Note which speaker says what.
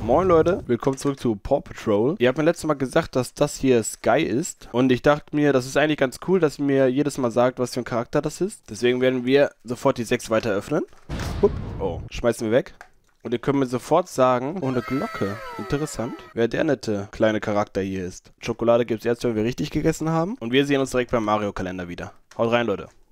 Speaker 1: Moin Leute, willkommen zurück zu Paw Patrol. Ihr habt mir letztes Mal gesagt, dass das hier Sky ist. Und ich dachte mir, das ist eigentlich ganz cool, dass ihr mir jedes Mal sagt, was für ein Charakter das ist. Deswegen werden wir sofort die 6 weiter öffnen. Hup. Oh, schmeißen wir weg. Und ihr könnt mir sofort sagen, oh, eine Glocke. Interessant. Wer der nette kleine Charakter hier ist. Schokolade gibt es erst, wenn wir richtig gegessen haben. Und wir sehen uns direkt beim Mario-Kalender wieder. Haut rein, Leute.